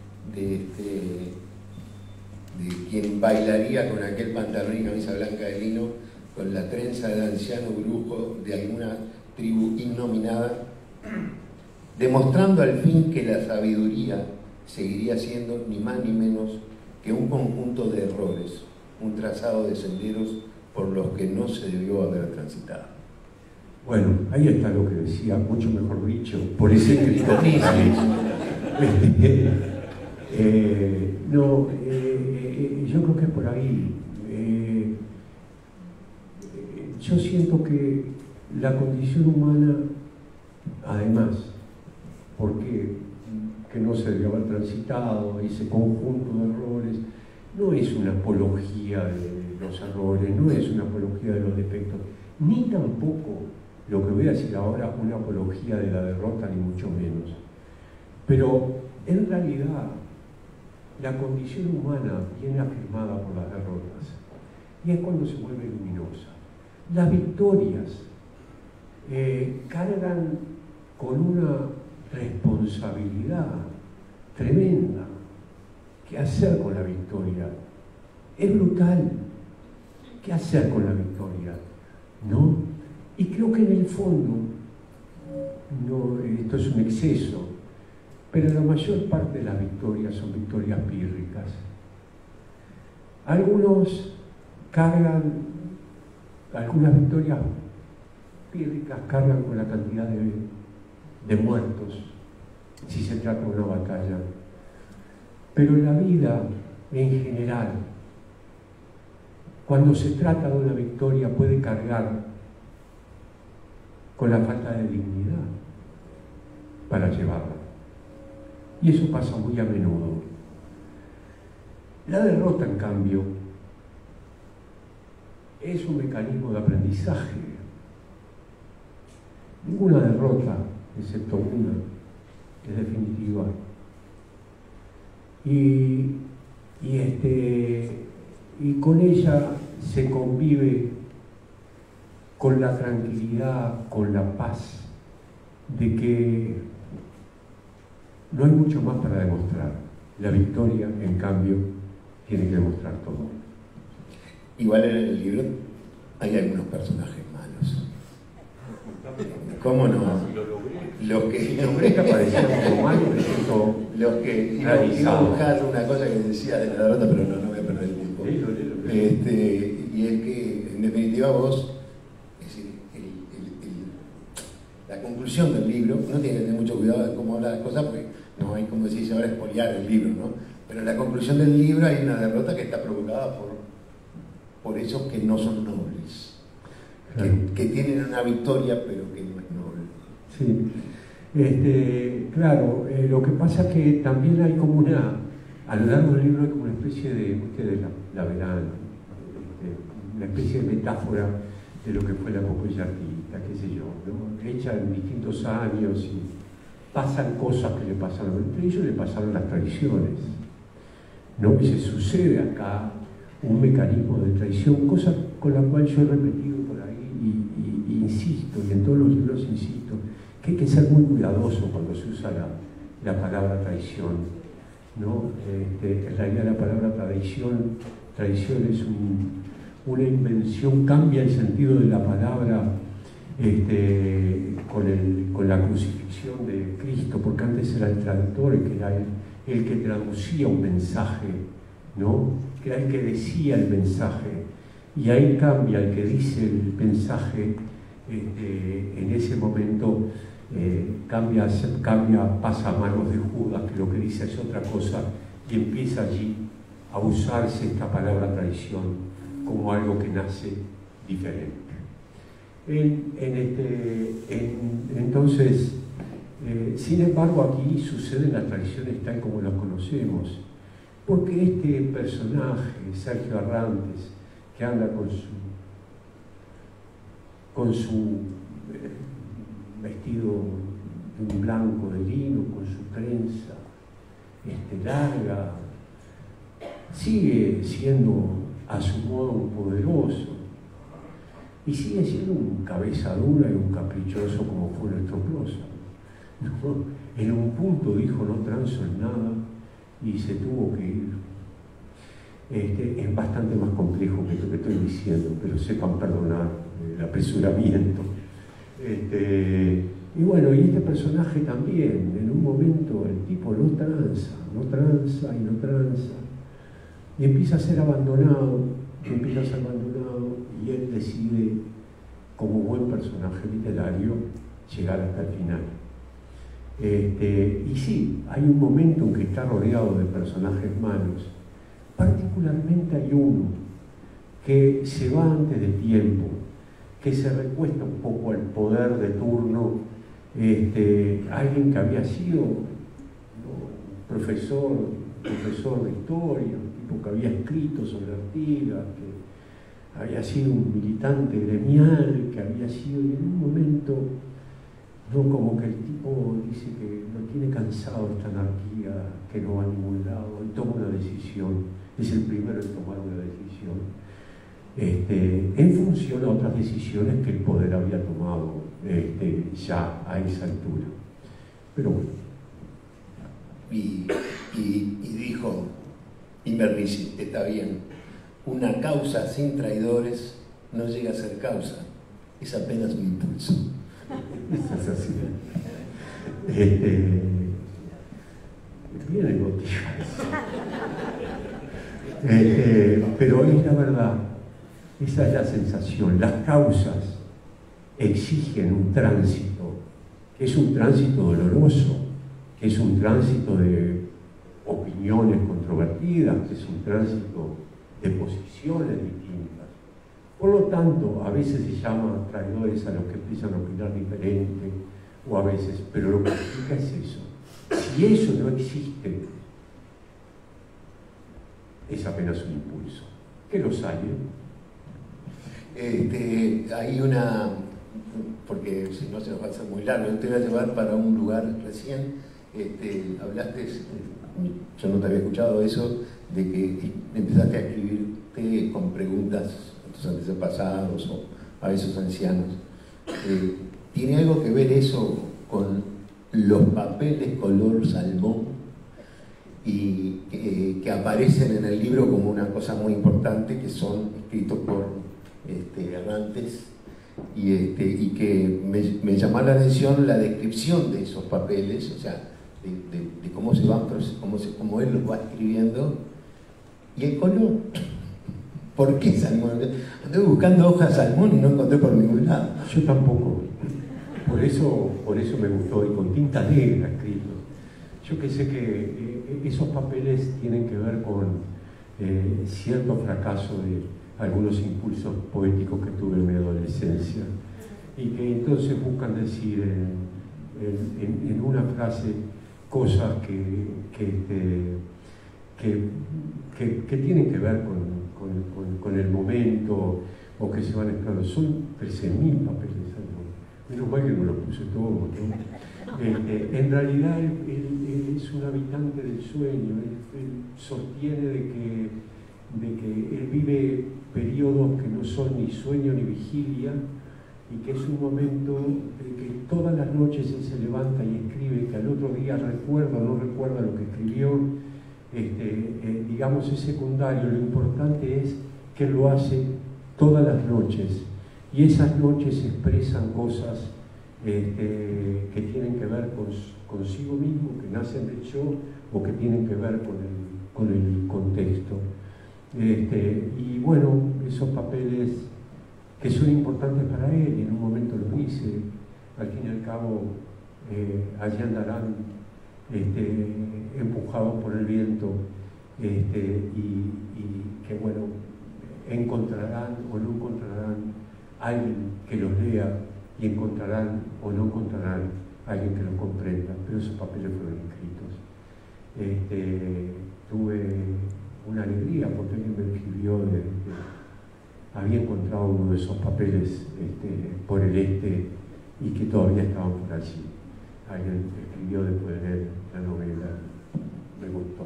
quien bailaría con aquel pantalón y camisa blanca de lino, con la trenza del anciano brujo de alguna tribu innominada, demostrando al fin que la sabiduría seguiría siendo ni más ni menos que un conjunto de errores, un trazado de senderos por los que no se debió haber transitado. Bueno, ahí está lo que decía, mucho mejor dicho, por ese escrito. Yo creo que es por ahí. Yo siento que la condición humana, además, porque que no se debió haber transitado, ese conjunto de errores, no es una apología de los errores, no es una apología de los defectos, ni tampoco, lo que voy a decir ahora, una apología de la derrota, ni mucho menos. Pero, en realidad, la condición humana viene afirmada por las derrotas, y es cuando se vuelve luminosa. Las victorias cargan con una responsabilidad tremenda. ¿Qué hacer con la victoria? Es brutal. ¿Qué hacer con la victoria? ¿No? Y creo que en el fondo, no, esto es un exceso, pero la mayor parte de las victorias son victorias pírricas. Algunas victorias pírricas cargan con la cantidad de muertos, si se trata de una batalla. Pero la vida, en general, cuando se trata de una victoria, puede cargar con la falta de dignidad para llevarla. Y eso pasa muy a menudo. La derrota, en cambio, es un mecanismo de aprendizaje. Ninguna derrota, excepto una, es definitiva. Y con ella se convive con la tranquilidad, con la paz, de que no hay mucho más para demostrar. La victoria, en cambio, tiene que demostrar todo. Igual en el libro hay algunos personajes malos. ¿Cómo no? Los que los que iba a buscar una cosa que decía de la derrota, pero no voy a perder el tiempo. Y es que, en definitiva, vos, es decir, la conclusión del libro, no tiene que tener mucho cuidado de cómo habla las cosas, porque no hay, como decís ahora, espoliar el libro, ¿no? Pero en la conclusión del libro hay una derrota que está provocada por esos que no son nobles, claro. que tienen una victoria, pero que no es noble. Sí. Claro, lo que pasa es que también hay como a lo largo del libro hay como una especie de la verán, una especie de metáfora de lo que fue la epopeya artista, qué sé yo, ¿no? Hecha en distintos años y pasan cosas que le pasaron, entre ellos le pasaron las traiciones, ¿no? Y se sucede acá un mecanismo de traición, cosa con la cual yo he repetido por ahí y insisto, y en todos los libros insisto, que hay que ser muy cuidadoso cuando se usa la palabra traición, ¿no? En realidad la palabra traición es una invención, cambia el sentido de la palabra con la crucifixión de Cristo, porque antes era el traductor, el que era el que traducía un mensaje, ¿no? Que era el que decía el mensaje, y ahí cambia el que dice el mensaje, en ese momento pasa a manos de Judas, que lo que dice es otra cosa, y empieza allí a usarse esta palabra traición como algo que nace diferente. Entonces, sin embargo, aquí suceden las traiciones tal como las conocemos, porque este personaje, Sergio Arrantes, que anda con su vestido de un blanco de lino, con su trenza larga, sigue siendo a su modo un poderoso y sigue siendo un cabeza dura y un caprichoso como fue nuestro Prosa, ¿no? En un punto dijo no transo en nada y se tuvo que ir. Es bastante más complejo que lo que estoy diciendo, pero sepan perdonar el apresuramiento. Y bueno, y este personaje también, en un momento el tipo no tranza y empieza a ser abandonado, y él decide, como buen personaje literario, llegar hasta el final. Y sí, hay un momento en que está rodeado de personajes malos. Particularmente hay uno que se va antes de tiempo, que se recuesta un poco al poder de turno, alguien que había sido, ¿no?, profesor de historia, un tipo que había escrito sobre Artigas, que había sido un militante gremial, que había sido, y en un momento, no, como que el tipo dice que lo tiene cansado de esta anarquía, que no va a ningún lado, y toma una decisión. Es el primero en tomar una decisión, en función a otras decisiones que el poder había tomado ya a esa altura. Pero bueno. Y dijo Invernici, está bien, una causa sin traidores no llega a ser causa, es apenas un impulso. Eso es así. Bien emotiva. Pero es la verdad, esa es la sensación. Las causas exigen un tránsito, que es un tránsito doloroso, que es un tránsito de opiniones controvertidas, que es un tránsito de posiciones distintas. Por lo tanto, a veces se llama traidores a los que empiezan a opinar diferente, o a veces, pero lo que explica es eso. Si eso no existe, es apenas un impulso. ¿Qué los hay? Hay una, porque si no se nos va a hacer muy largo, te voy a llevar para un lugar recién, hablaste, yo no te había escuchado eso, de que empezaste a escribirte con preguntas a tus antepasados o a esos ancianos. ¿Tiene algo que ver eso con los papeles color salmón y que aparecen en el libro como una cosa muy importante, que son escritos por errantes y que me llamó la atención la descripción de esos papeles, o sea, de cómo se van, cómo él los va escribiendo, y el color. ¿Por qué salmón? Anduve buscando hojas salmón y no encontré por ningún lado. Yo tampoco. Por eso me gustó, y con tinta negra escrito. Yo que sé que esos papeles tienen que ver con cierto fracaso de algunos impulsos poéticos que tuve en mi adolescencia, y que entonces buscan decir en una frase cosas que tienen que ver con el momento, o que se van explorando. Son 13.000 papeles. Menos mal que no lo puse todo, ¿no? En realidad él es un habitante del sueño. Él sostiene de que él vive periodos que no son ni sueño ni vigilia, y que es un momento de que todas las noches él se levanta y escribe, que al otro día recuerda o no recuerda lo que escribió. Digamos, es secundario. Lo importante es que él lo hace todas las noches, y esas noches expresan cosas que tienen que ver consigo mismo, que nacen del yo, o que tienen que ver con el contexto. Y bueno, esos papeles que son importantes para él, y en un momento lo dice, al fin y al cabo, allí andarán empujados por el viento, y que bueno, encontrarán o no encontrarán alguien que los lea, y encontrarán o no encontrarán alguien que los comprenda, pero esos papeles fueron escritos. Tuve una alegría porque alguien me escribió había encontrado uno de esos papeles por el y que todavía estaban por allí. Alguien escribió después de leer la novela, me gustó.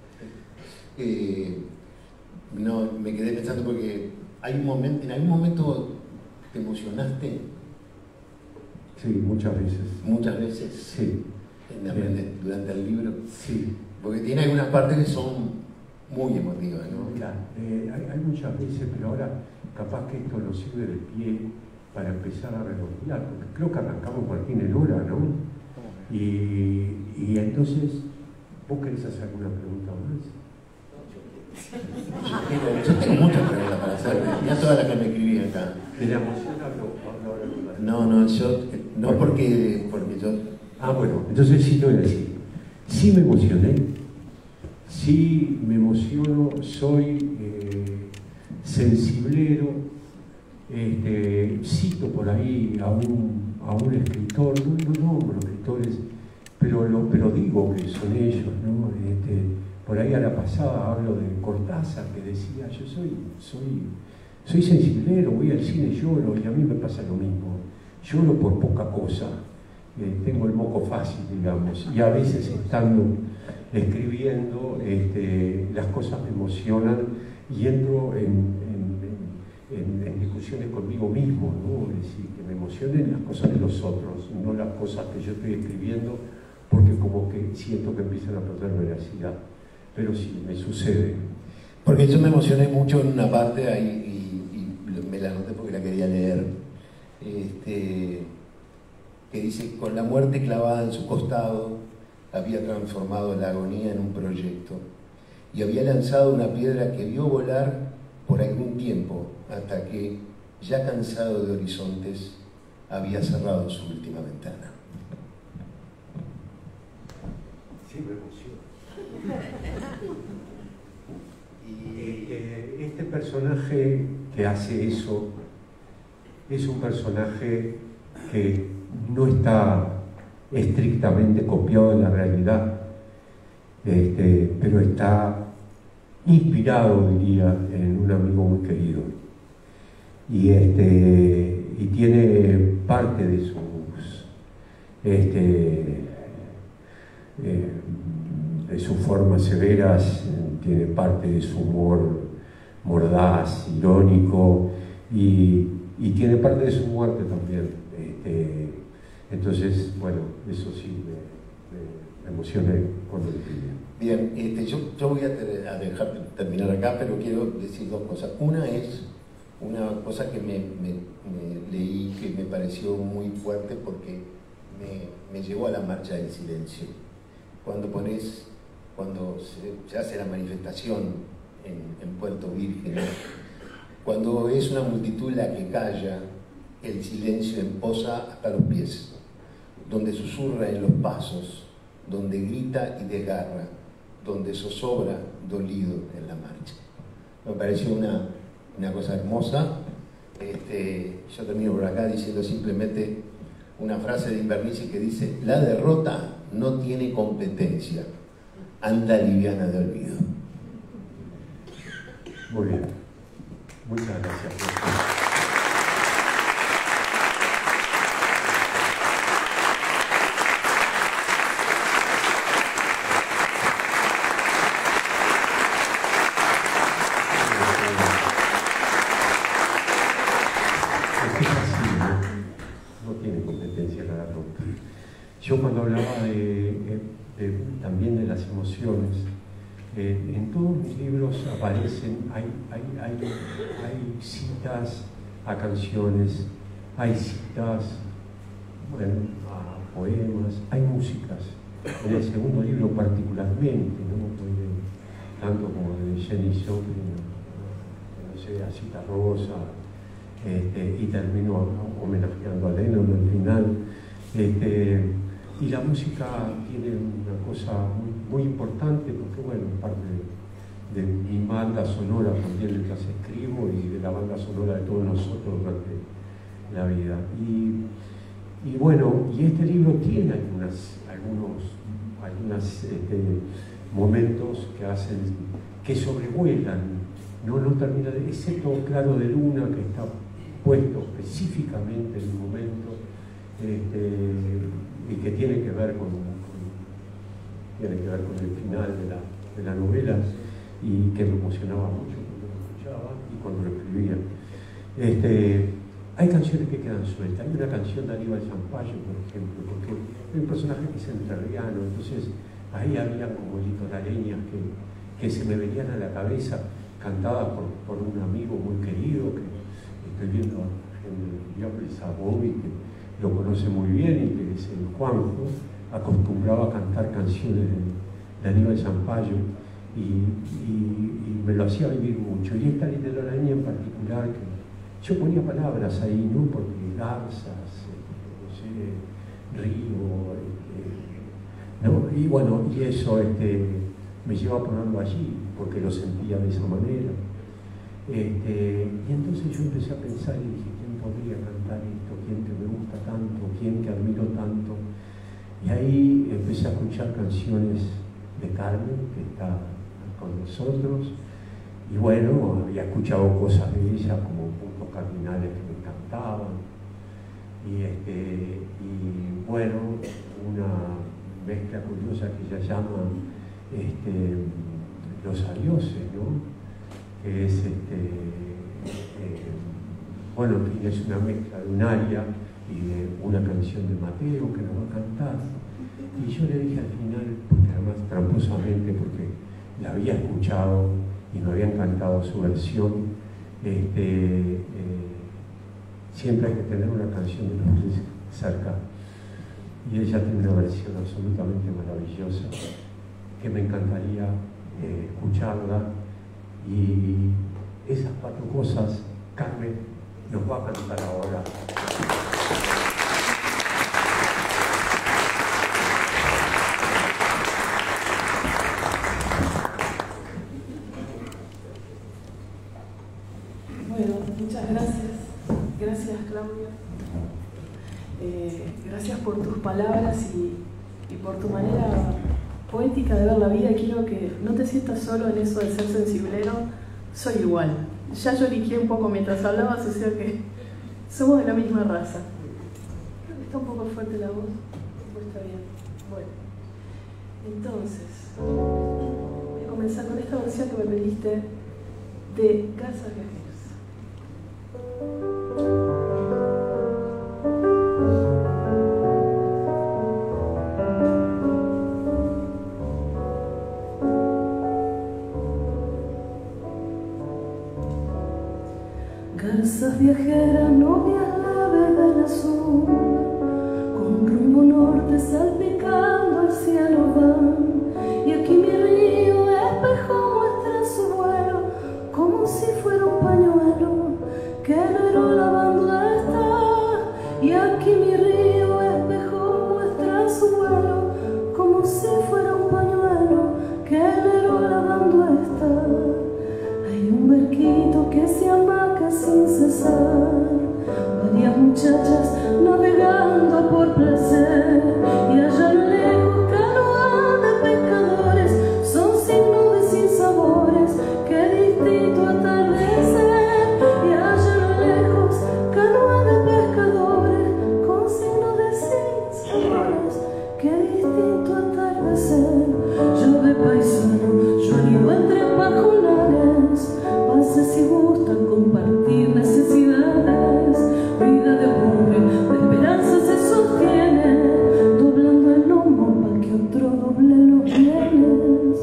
No, me quedé pensando porque hay un momento, en algún momento ¿te emocionaste? Sí, muchas veces. ¿Muchas veces? Sí. Durante el libro. Sí. Porque tiene algunas partes que son muy emotivas, ¿no? Claro, hay muchas veces, pero ahora capaz que esto nos sirve de pie para empezar a redondear, porque creo que arrancamos Martín en hora, ¿no? Y entonces, ¿vos querés hacer alguna pregunta más? Yo tengo muchas preguntas para hacer, ya todas las que me escribí acá. ¿De la emoción No, yo, no bueno. porque yo... Bueno, entonces sí te voy a decir, sí me emocioné, sí me emociono, soy sensiblero, cito por ahí a un escritor, no nombro escritores, pero digo que son ellos, ¿no? Por ahí a la pasada hablo de Cortázar, que decía, yo soy sensiblero, voy al cine, lloro, y a mí me pasa lo mismo, lloro por poca cosa, tengo el moco fácil, digamos, y a veces estando escribiendo, las cosas me emocionan y entro en discusiones conmigo mismo, ¿no? Es decir, que me emocionen las cosas de los otros, no las cosas que yo estoy escribiendo, porque como que siento que empiezan a perder veracidad. Pero sí, me sucede. Porque yo me emocioné mucho en una parte ahí y me la anoté porque la quería leer. que dice: con la muerte clavada en su costado, había transformado la agonía en un proyecto y había lanzado una piedra que vio volar por algún tiempo hasta que, ya cansado de horizontes, había cerrado su última ventana. Sí, me emociona. Y este personaje que hace eso es un personaje que no está estrictamente copiado de la realidad, pero está inspirado, diría, en un amigo muy querido. Y tiene parte de sus formas severas, tiene parte de su humor mordaz, irónico, y tiene parte de su muerte también. Entonces, bueno, eso sí me emocioné cuando lo escribí. Bien, yo voy a dejar terminar acá, pero quiero decir dos cosas. Una es una cosa que me leí que me pareció muy fuerte porque me llevó a la marcha del silencio. Cuando se hace la manifestación en Puerto Virgen, cuando es una multitud la que calla, el silencio emposa hasta los pies, donde susurra en los pasos, donde grita y desgarra, donde zozobra dolido en la marcha. Me pareció una cosa hermosa. Yo termino por acá diciendo simplemente una frase de Invernizzi que dice: la derrota no tiene competencia, anda liviana de olvido. Muy bien, muchas gracias. Yo cuando hablaba también de las emociones, en todos mis libros aparecen, hay citas a canciones, hay citas, bueno, a poemas, hay músicas. En el segundo libro particularmente, ¿no? Tanto como de Jenny Joplin, no sé, a Cita Rosa, y termino homenajeando a Lennon al final. Y la música tiene una cosa muy importante porque, bueno, parte de mi banda sonora también las escribo y de la banda sonora de todos nosotros durante la vida. Y bueno, y este libro tiene algunos momentos que sobrevuelan, no termina excepto Claro de Luna, que está puesto específicamente en un momento, y que tiene que ver con el final de la novela, y que me emocionaba mucho cuando lo escuchaba y cuando lo escribía. Hay canciones que quedan sueltas. Hay una canción de Aníbal Zampayo, por ejemplo, porque hay un personaje que es entrerriano, entonces ahí había como litoraleñas que se me venían a la cabeza, cantadas por un amigo muy querido, que estoy viendo a Bobby, que lo conoce muy bien, y que es el Juanjo, acostumbraba a cantar canciones de Aníbal Zampayo, y me lo hacía vivir mucho. Y esta litoraleña en particular, que yo ponía palabras ahí, ¿no? Porque garzas, no sé, río, ¿no? Y bueno, y eso me lleva a ponerlo allí, porque lo sentía de esa manera. Y entonces yo empecé a pensar y dije: ¿quién podría cantar esto? ¿Quién que me gusta tanto? ¿Quién que admiro tanto? Y ahí empecé a escuchar canciones de Carmen, que está con nosotros, y bueno, había escuchado cosas de ella como puntos cardinales que me encantaban, y bueno, una mezcla curiosa que ella llama Los Adioses, ¿no? Que es bueno, es una mezcla de un aria y de una canción de Mateo que nos va a cantar. Y yo le dije al final, porque además tramposamente, porque la había escuchado y me había encantado su versión, siempre hay que tener una canción de los Beatles cerca. Y ella tiene una versión absolutamente maravillosa que me encantaría escucharla. Y esas 4 cosas, Carmen nos va a cantar ahora. Bueno, muchas gracias. Gracias, Claudia. Gracias por tus palabras y por tu manera poética de ver la vida. Quiero que no te sientas solo en eso de ser sensiblero. Soy igual. Ya lloriqué un poco mientras hablabas, o sea que somos de la misma raza. Creo que está un poco fuerte la voz. Pues está bien. Bueno, entonces voy a comenzar con esta versión que me pediste de Garzas Viajeras. Garzas viajeras, novias aves del azul, con rumbo norte salpicando el cielo van. Y aquí mi río espejo muestra su vuelo, como si fuera un pañuelo que no lavando está. Y aquí mi río espejo muestra su vuelo, como si fuera un pañuelo que no lavando está. Hay un barquito que se amaca sin cesar, varias muchachas navegando por placer, y allá a lo lejos canoa de pescadores, son signos de sinsabores, qué distinto atardecer. Y allá a lo lejos canoa de pescadores, con signos de sinsabores, qué distinto atardecer. Llueve paisano, yo anido entre pajonales, pases y gustan compartir necesidades. Vida de pobre, de esperanza se sostiene, doblando el lomo pa' que otro doble los bienes.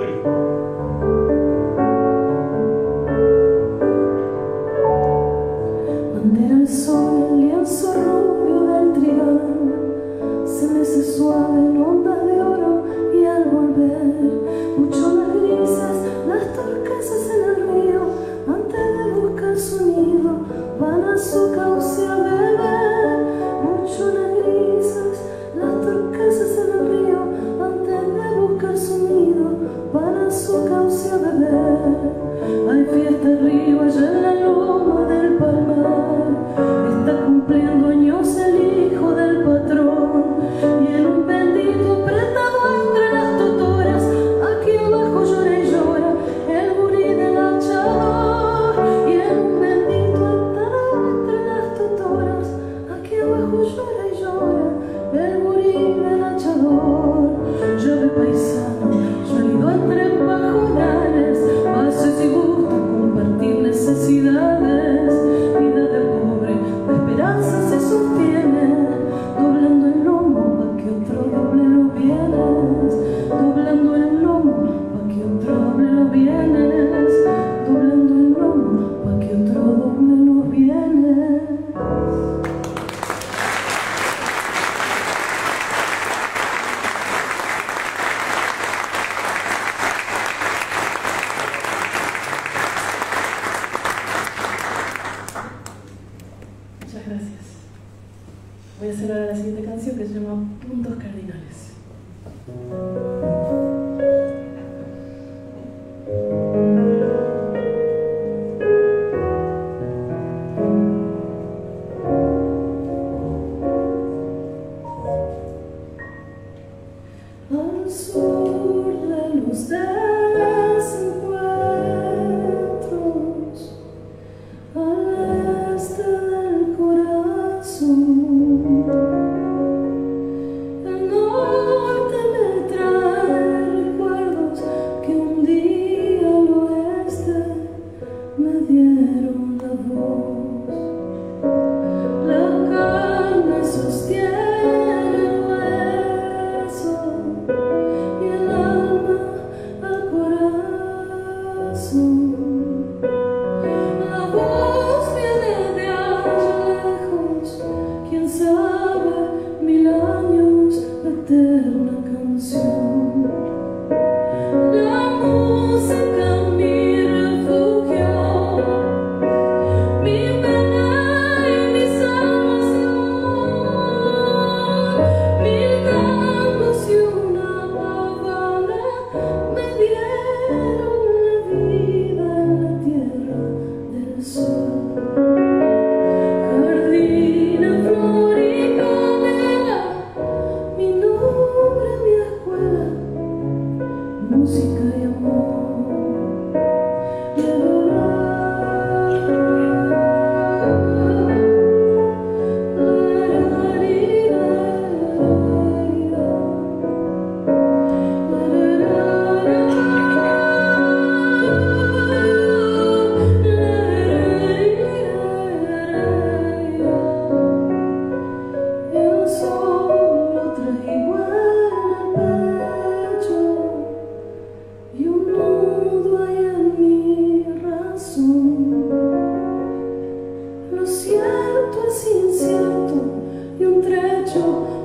Bandera al sol, el lienzo rubio del trigal, se mece suave en ondas de oro, y al volver buchonas grises, las turquesas en el río, antes de buscar su nido, van a su cauce a beber. Buchonas grises, las turquesas en el río, antes de buscar su nido, van a su cauce a beber. Hay fiesta arriba, allá en la loma del palmar, está cumpliendo años el hijo del patrón, y en un bendito apretado entre las totoras, aquí abajo llora y llora el gurí del hachador. Y en un bendito apretado entre las totoras, aquí abajo llora y llora el gurí del hachador. Llueve paisano, llorido entre pajonales, pases y gusta compartir necesidades. Vida de pobre, de esperanza se sostiene, doblando el lomo pa' que otro doble los bienes. Doblando el lomo pa' que otro doble los bienes. Doblando el lomo pa' que otro doble los bienes. Muchas gracias. Voy a hacer ahora la siguiente canción que se llama Puntos Cardinales. Al sur de los desencuentros, al este del corazón, el norte me trae recuerdos que un día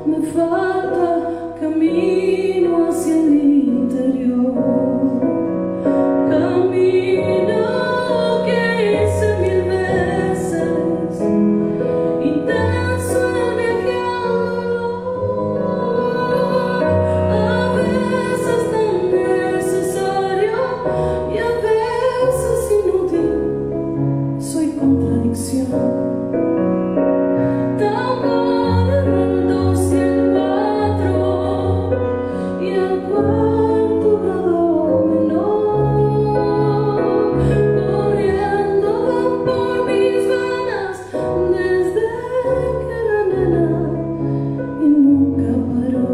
me falta camino hacia el interior. Camino que hice 1000 veces, intenso el viaje al dolor. A veces tan necesario y a veces inútil. Soy contradicción. Tambor en el 2 y el 4 y el cuarto grado menor, corriendo por mis venas desde que era nena y nunca paró.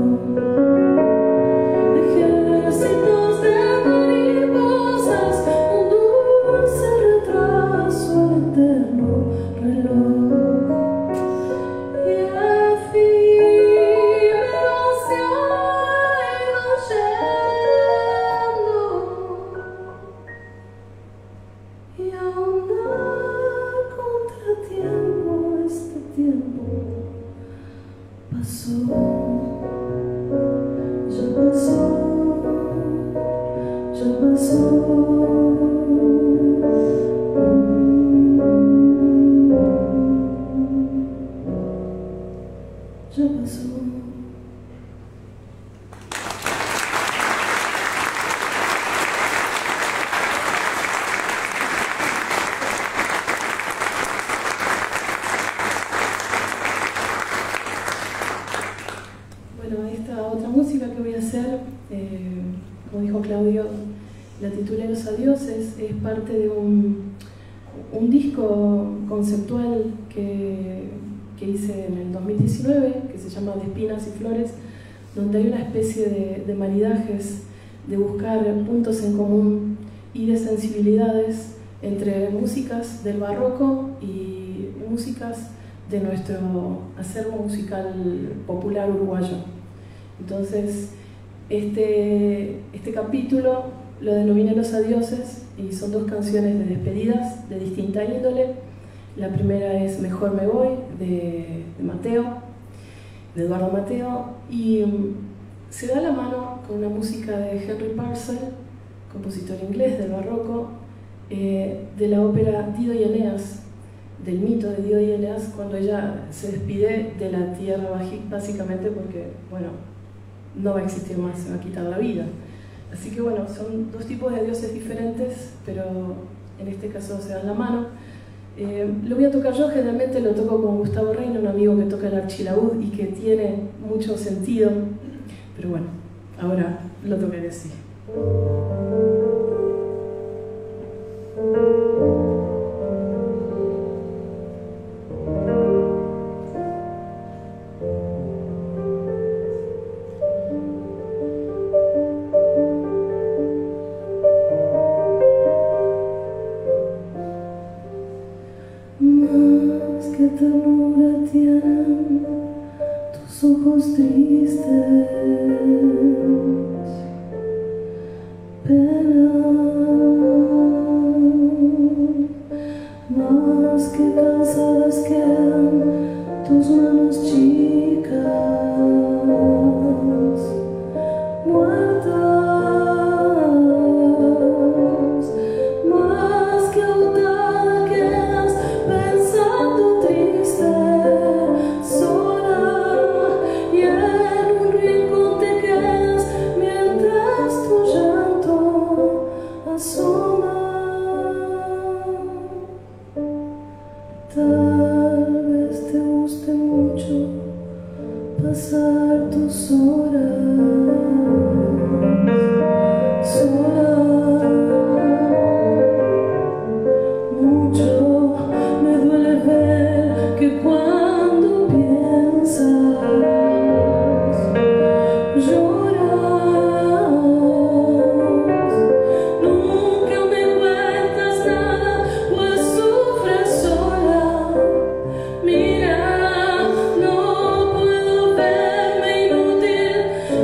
Ejércitos de mariposas, un dulce retraso al eterno reloj. Y efímero se ha ido yendo, y aún da contratiempo este tiempo. Pasó, ya pasó, ya pasó. Ya pasó. Bueno, esta otra música que voy a hacer, como dijo Claudio, la titulé Los Adioses, es parte de un disco conceptual que hice en el 2019, que se llama De Espinas y Flores, donde hay una especie de maridajes, de buscar puntos en común y de sensibilidades entre músicas del barroco y músicas de nuestro acervo musical popular uruguayo. Entonces, este capítulo lo denominé Los Adioses y son 2 canciones de despedidas de distinta índole. La primera es Mejor me voy, de Mateo, de Eduardo Mateo, y se da la mano con una música de Henry Purcell, compositor inglés del barroco, de la ópera Dido y Eneas, del mito de Dido y Eneas, cuando ella se despide de la tierra, básicamente porque, bueno, no va a existir más, se va a quitar la vida. Así que bueno, son 2 tipos de dioses diferentes, pero en este caso se dan la mano. Lo voy a tocar yo, generalmente lo toco con Gustavo Reina, un amigo que toca el archilaúd y que tiene mucho sentido, pero bueno, ahora lo tocaré así. Más que ternura tienen tus ojos tristes, pena, más que cansadas quedan tus manos chicas, muertas, más que agotada quedas pensando triste, sola, y en un rincón te quedas mientras tu llanto asoma. Tal vez te guste mucho pasar tus horas sola. Mucho me duele ver que cuando piensas lloras. Nunca me cuentas nada, pues sufres sola. Mira, no puedo verme inútil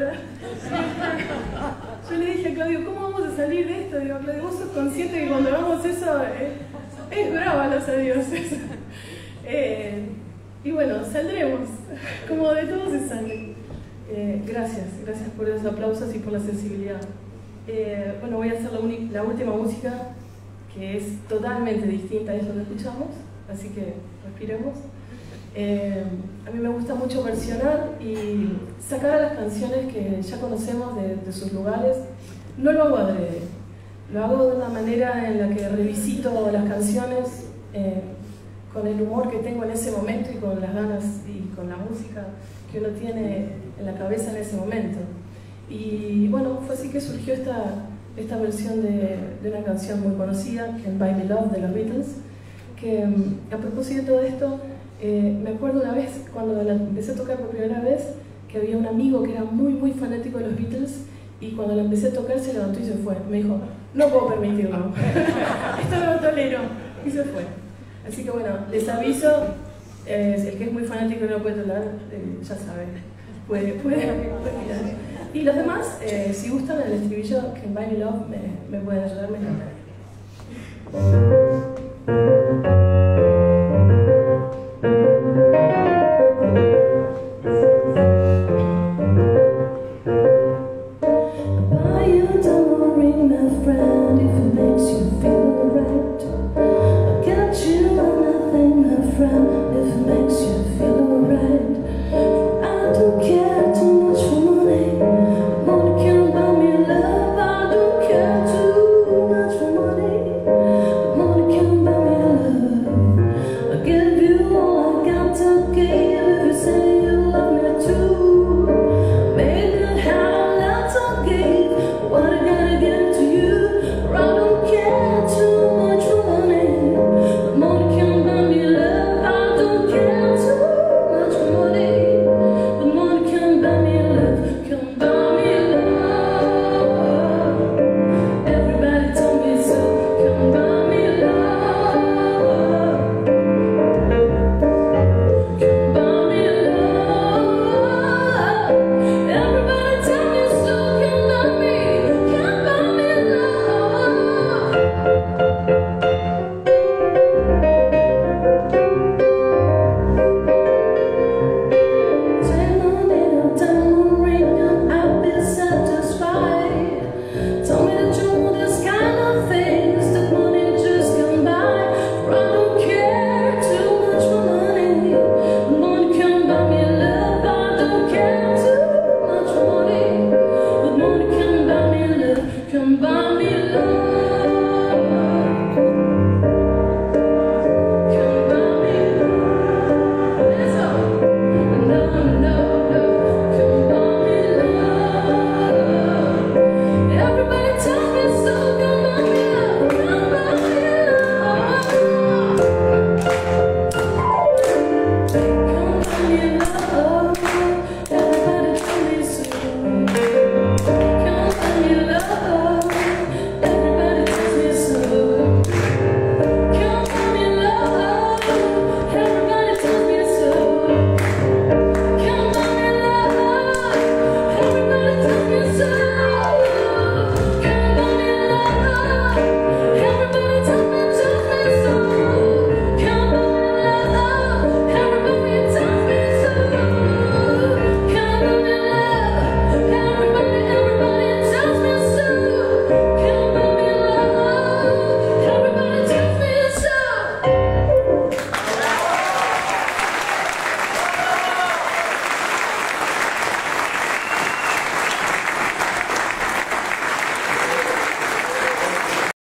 llorar. Yo le dije a Claudio, ¿cómo vamos a salir de esto? Digo, Claudio, vos sos consciente que cuando hagamos eso es brava los adioses. Y bueno, saldremos, como de todo se sale. Gracias por esos aplausos y por la sensibilidad. Bueno, voy a hacer la última música, que es totalmente distinta a eso que escuchamos, así que respiremos. A mí me gusta mucho versionar y sacar a las canciones que ya conocemos de sus lugares. No lo hago adrede, lo hago de una manera en la que revisito las canciones con el humor que tengo en ese momento y con las ganas y con la música que uno tiene en la cabeza en ese momento. Y bueno, fue así que surgió esta versión de una canción muy conocida, Can't Buy Me Love, de los Beatles, que a propósito de todo esto, me acuerdo una vez, cuando la empecé a tocar por primera vez, que había un amigo que era muy fanático de los Beatles, y cuando la empecé a tocar se levantó y se fue. Me dijo, no puedo permitirlo, esto no lo tolero, y se fue. Así que bueno, les aviso, el que es muy fanático y no lo puede tolerar, ya sabe, puede mirar. Y los demás, si gustan el estribillo, Can't Buy Me Love, me pueden ayudar, me encantaría.